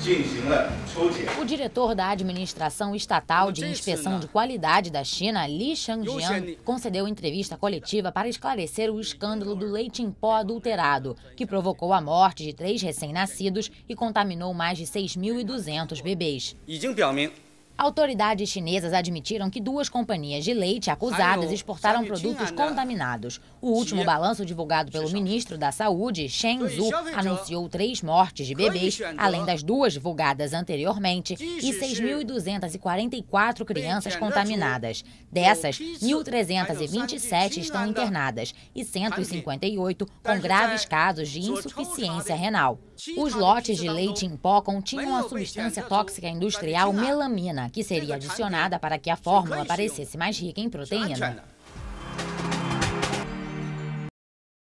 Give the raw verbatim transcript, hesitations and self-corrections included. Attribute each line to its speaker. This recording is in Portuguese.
Speaker 1: O diretor da Administração Estatal de Inspeção de Qualidade da China, Li Shangjian, concedeu entrevista coletiva para esclarecer o escândalo do leite em pó adulterado, que provocou a morte de três recém-nascidos e contaminou mais de seis mil e duzentos bebês. Autoridades chinesas admitiram que duas companhias de leite acusadas exportaram produtos contaminados. O último balanço divulgado pelo ministro da Saúde, Shen Zhu, anunciou três mortes de bebês, além das duas divulgadas anteriormente, e seis mil duzentas e quarenta e quatro crianças contaminadas. Dessas, mil trezentas e vinte e sete estão internadas e cento e cinquenta e oito com graves casos de insuficiência renal. Os lotes de leite em pó continham a substância tóxica industrial melamina, que seria adicionada para que a fórmula parecesse mais rica em proteína.